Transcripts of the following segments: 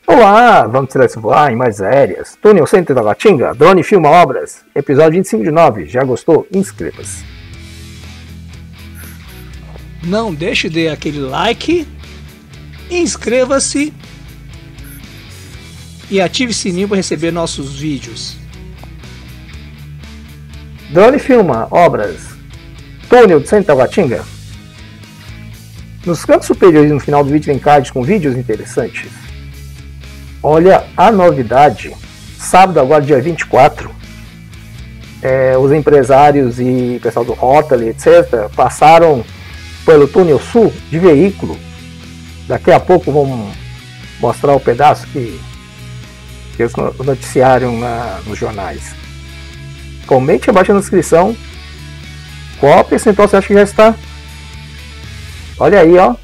Olá, vamos voar em mais aéreas. Túnel Centro da Guatinga, drone filma obras. Episódio 25/9. Já gostou? Inscreva-se. Não deixe de dar aquele like, inscreva-se e ative o sininho para receber nossos vídeos. Drone filma obras. Túnel do Centro da Guatinga. Nos cantos superiores no final do vídeo tem cards com vídeos interessantes. Olha a novidade. Sábado, agora dia 24, os empresários e pessoal do Rotary, etc., passaram pelo túnel sul de veículo. Daqui a pouco vamos mostrar o pedaço que eles noticiaram nos jornais. Comente abaixo na descrição qual percentual você acha que já está. Olha aí, ó.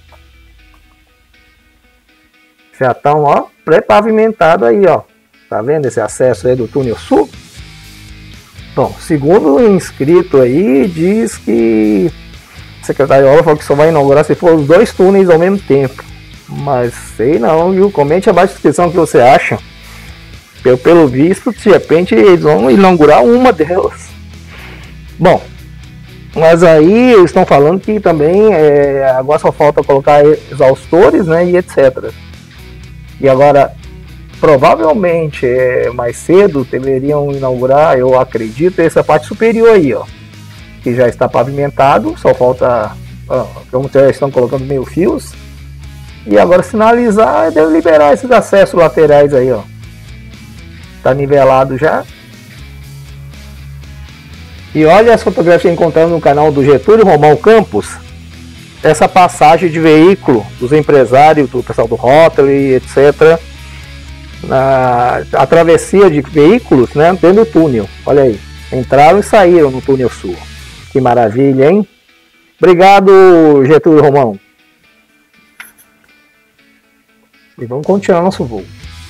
Já estão, ó, pré-pavimentado aí, ó. Tá vendo esse acesso aí do túnel sul? Bom, segundo o inscrito aí, diz que o secretário de obra falou que só vai inaugurar se for os dois túneis ao mesmo tempo. Mas sei não, viu? Comente abaixo na descrição o que você acha. Pelo visto, de repente eles vão inaugurar uma delas. Bom, mas aí eles estão falando que também agora só falta colocar exaustores, né, e etc. E agora, provavelmente, mais cedo, deveriam inaugurar, eu acredito, essa parte superior aí, ó. Que já está pavimentado, só falta, como já estão colocando meio fios. E agora sinalizar, deve liberar esses acessos laterais aí, ó. Tá nivelado já. E olha as fotografias encontrando no canal do Getúlio Romão Campos. Essa passagem de veículo dos empresários, do pessoal do Rotary, etc. A travessia de veículos, né, dentro do túnel. Olha aí, entraram e saíram no túnel sul. Que maravilha, hein? Obrigado, Getúlio Romão. E vamos continuar nosso voo.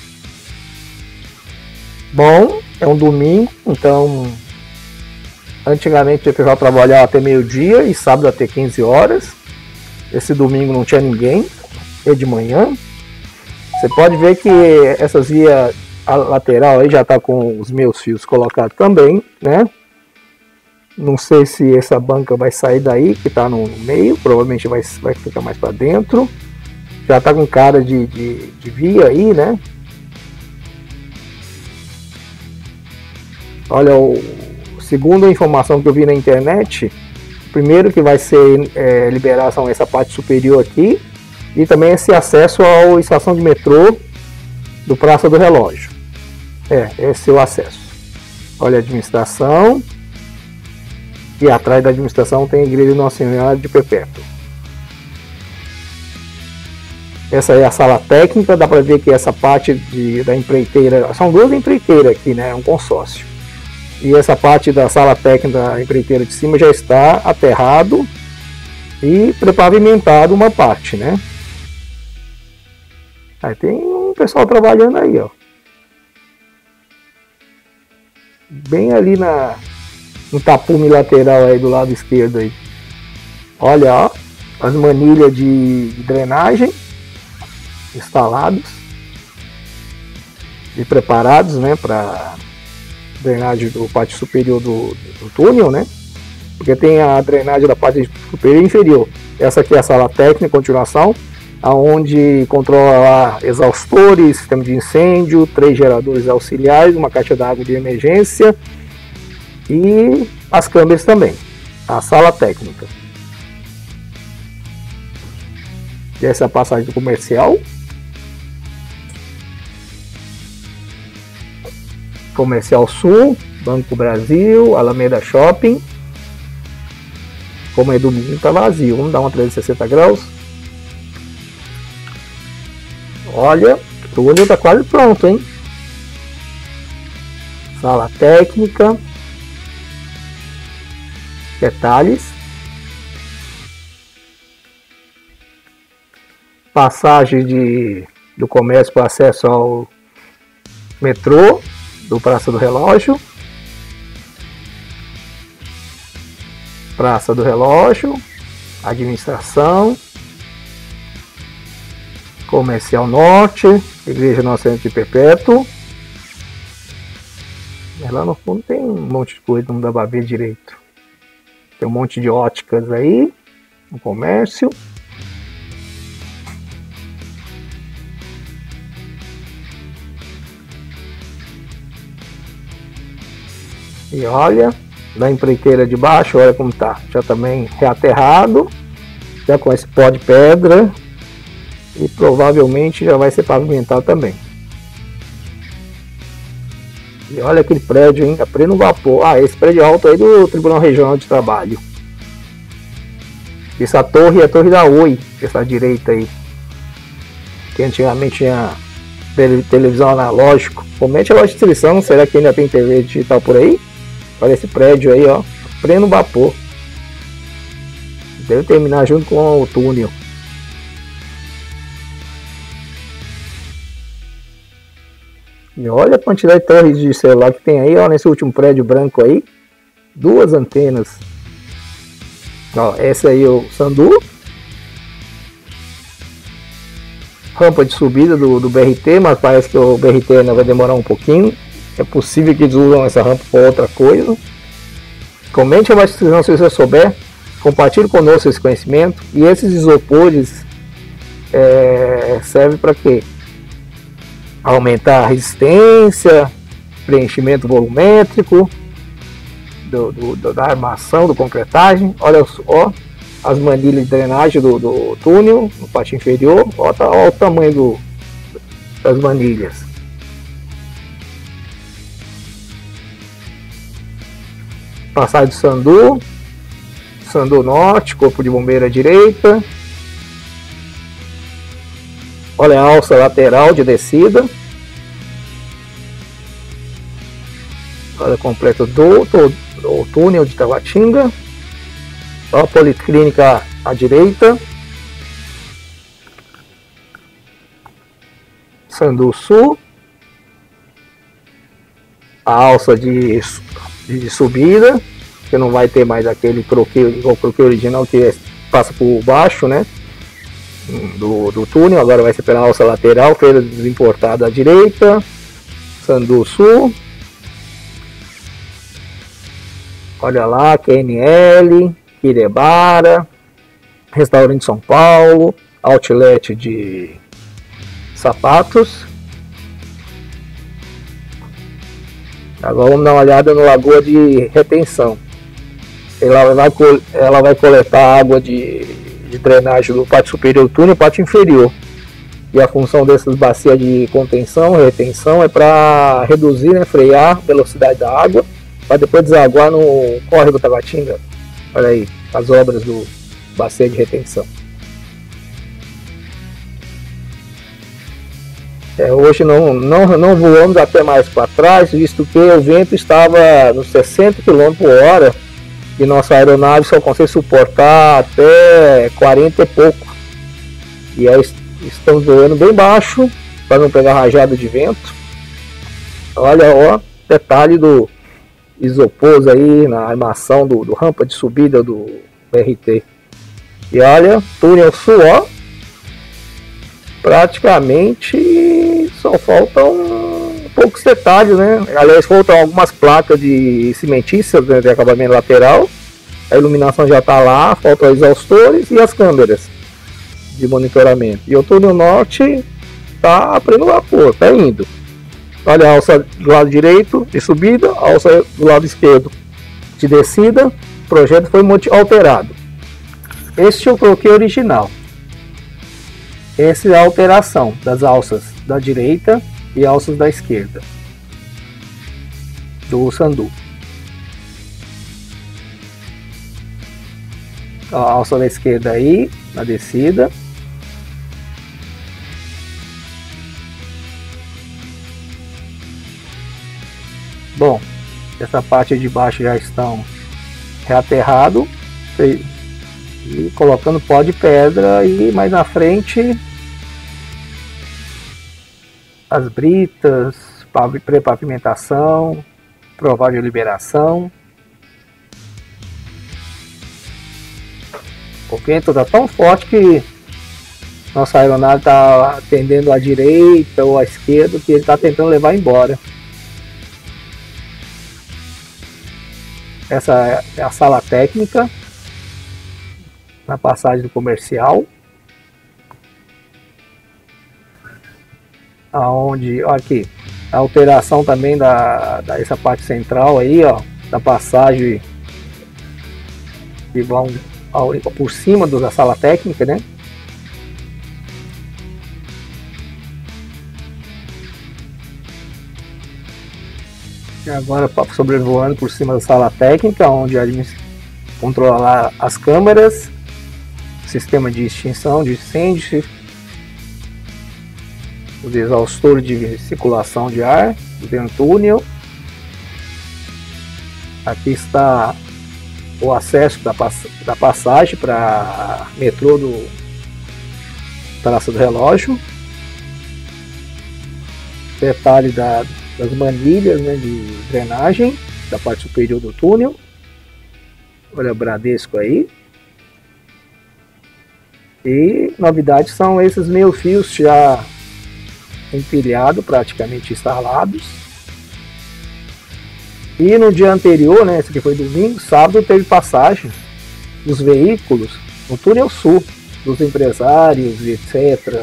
Bom, é um domingo, então antigamente o pessoal trabalhava até meio-dia e sábado até 15 horas. Esse domingo não tinha ninguém, é de manhã. Você pode ver que essas vias lateral aí já está com os meus fios colocados também, né? Não sei se essa banca vai sair daí, que está no meio, provavelmente vai ficar mais para dentro. Já está com cara de via aí, né? Olha, segundo a informação que eu vi na internet, primeiro que vai ser liberar são essa parte superior aqui e também esse acesso à estação de metrô do Praça do Relógio. Esse é o acesso. Olha a administração. E atrás da administração tem a igreja Nossa Senhora de Perpétuo. Essa é a sala técnica, dá para ver que essa parte da empreiteira, são duas empreiteiras aqui, né? É um consórcio. E essa parte da sala técnica da empreiteira de cima já está aterrado e pré-pavimentado uma parte, né? Aí tem um pessoal trabalhando aí, ó. Bem ali no tapume lateral aí do lado esquerdo aí. Olha, ó, as manilhas de drenagem instalados e preparados, né, para drenagem do parte superior do túnel, né? Porque tem a drenagem da parte superior e inferior. Essa aqui é a sala técnica, continuação, aonde controla lá exaustores, sistema de incêndio, 3 geradores auxiliares, uma caixa d'água de emergência e as câmeras também. A sala técnica. E essa é a passagem do comercial. Comercial Sul, Banco Brasil, Alameda Shopping. Como é domingo, tá vazio. Vamos dar uma 360 graus. Olha, o túnel tá quase pronto, hein? Sala técnica. Detalhes. Passagem do comércio para acesso ao metrô do Praça do Relógio. Praça do Relógio, administração, Comercial Norte, Igreja Nossa Senhora de Perpétuo. E lá no fundo tem um monte de coisa, não dá pra ver direito. Tem um monte de óticas aí, no comércio. E olha, na empreiteira de baixo, olha como tá. Já também reaterrado, já com esse pó de pedra. E provavelmente já vai ser pavimentado também. E olha aquele prédio, hein? Tá pleno vapor. Ah, esse prédio alto aí do Tribunal Regional de Trabalho. Essa torre é a torre da Oi, essa direita aí. Que antigamente tinha televisão analógico. Comente a descrição, será que ainda tem TV digital por aí? Olha esse prédio aí, ó. Pleno vapor. Deve terminar junto com o túnel. E olha a quantidade de torres de celular que tem aí, ó, nesse último prédio branco aí. 2 antenas. Ó, esse aí é o Sandu. Rampa de subida do BRT, mas parece que o BRT ainda vai demorar um pouquinho. É possível que eles usam essa rampa para outra coisa. Comente abaixo na descrição se você souber. Compartilhe conosco esse conhecimento. E esses isopores servem para quê? Aumentar a resistência, preenchimento volumétrico da armação, do concretagem. Olha só as manilhas de drenagem do túnel no pátio inferior. Olha o tamanho das manilhas. Passagem do Sandu Norte, corpo de bombeiro à direita. Olha a alça lateral de descida. Olha completa do túnel de Taguatinga. Olha a policlínica à direita. Sandu Sul. A alça de subida, que não vai ter mais aquele croquet original que passa por baixo, né? Do túnel, agora vai ser pela alça lateral, feira desimportada à direita. Sandu Sul. Olha lá, QNL, Quirebara, Restaurante São Paulo, Outlet de sapatos. Agora vamos dar uma olhada no Lagoa de Retenção. Ela vai coletar água de drenagem do pátio superior do túnel e pátio inferior. E a função dessas bacias de contenção e retenção é para reduzir, né, frear a velocidade da água, para depois desaguar no córrego Taguatinga. Olha aí, as obras do bacia de retenção. Hoje não voamos até mais para trás, visto que o vento estava nos 60 km por hora e nossa aeronave só consegue suportar até 40 e pouco. E aí estamos voando bem baixo para não pegar rajada de vento. Olha, ó, detalhe do isopor aí na armação do rampa de subida do BRT. E olha, túnel sul, ó, praticamente só faltam poucos detalhes, né? Aliás, faltam algumas placas de cimentícias, né, de acabamento lateral. A iluminação já está lá, faltam os exaustores e as câmeras de monitoramento. E o túnel norte está a pleno vapor, está indo. Olha a alça do lado direito de subida, a alça do lado esquerdo de descida. O projeto foi alterado. Este eu coloquei original. Essa é a alteração das alças da direita e alças da esquerda do Sandu. A alça da esquerda aí, na descida. Bom, essa parte de baixo já estão reaterrado e colocando pó de pedra, e mais na frente as britas, pré-pavimentação, provável liberação. O vento está tão forte que Nossa aeronave está tendendo à direita ou à esquerda, que ele está tentando levar embora. Essa é a sala técnica, na passagem do comercial, aonde, ó, aqui, a alteração também dessa parte central aí, ó, da passagem que vão por cima da sala técnica, né? E agora sobrevoando por cima da sala técnica, onde a gente controla as câmeras, sistema de extinção de incêndio, os exaustores de circulação de ar dentro do túnel. Aqui está o acesso da passagem para metrô do Praça do Relógio. Detalhe das manilhas, né, de drenagem da parte superior do túnel. Olha o Bradesco aí. E novidades são esses meio fios já empilhados, praticamente instalados. E no dia anterior, né, esse aqui foi domingo, sábado teve passagem dos veículos no túnel sul, dos empresários, etc.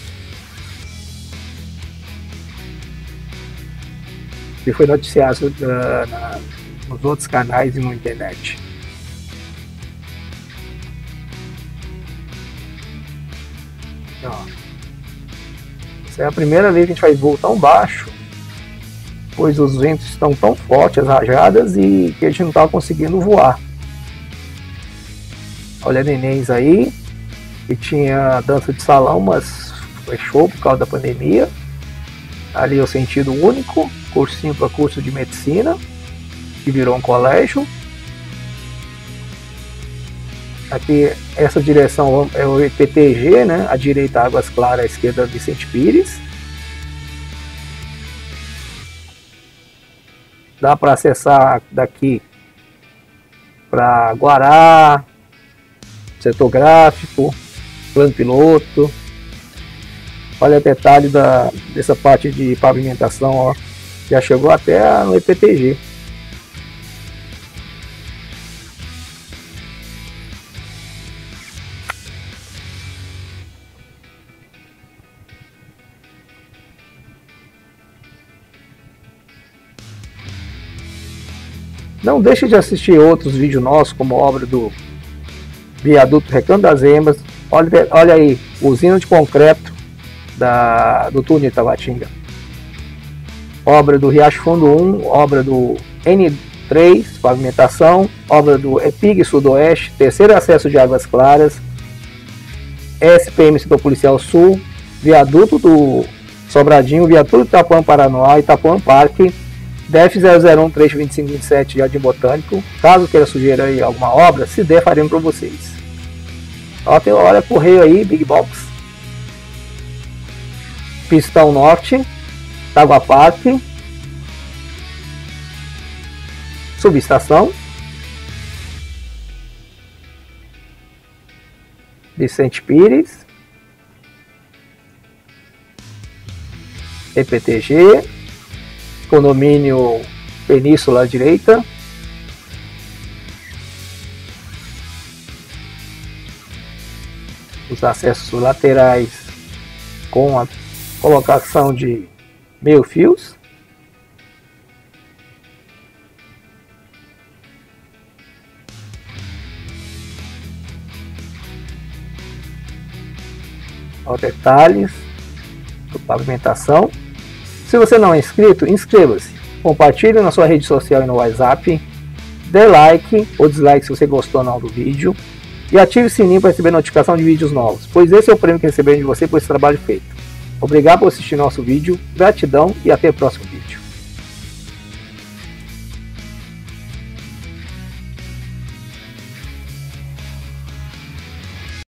Que foi noticiado nos outros canais e na internet. Ó, essa é a primeira vez que a gente faz voo tão baixo, pois os ventos estão tão fortes, as rajadas, e que a gente não estava conseguindo voar. Olha, nenéns aí, que tinha dança de salão, mas fechou por causa da pandemia. Ali é o sentido único, cursinho para curso de medicina, que virou um colégio. Aqui essa direção é o EPTG, né? À direita Águas Claras, à esquerda Vicente Pires. Dá para acessar daqui para Guará, setor gráfico, plano piloto. Olha o detalhe dessa parte de pavimentação, ó, já chegou até no EPTG. Não deixe de assistir outros vídeos nossos, como a obra do viaduto Recanto das Emas. Olha aí, usina de concreto do túnel Itabatinga. Obra do Riacho Fundo 1, obra do N3, pavimentação, obra do EPIG Sudoeste, terceiro acesso de Águas Claras, SPM Setor Policial Sul, viaduto do Sobradinho, viaduto do Itapuã Paranoá, Itapuã Parque, DF 001 trecho 2527 Jardim Botânico. Caso queira sugerir aí alguma obra, se der, faremos para vocês. Ó, tem, olha, correio aí, Big Box, Pistão Norte, Tágua Parque, subestação, Vicente Pires, EPTG, condomínio Península à direita, os acessos laterais com a colocação de meio fios, ó, detalhes da pavimentação. Se você não é inscrito, inscreva-se, compartilhe na sua rede social e no WhatsApp, dê like ou dislike se você gostou ou não do vídeo, e ative o sininho para receber notificação de vídeos novos, pois esse é o prêmio que recebemos de você por esse trabalho feito. Obrigado por assistir nosso vídeo, gratidão e até o próximo vídeo.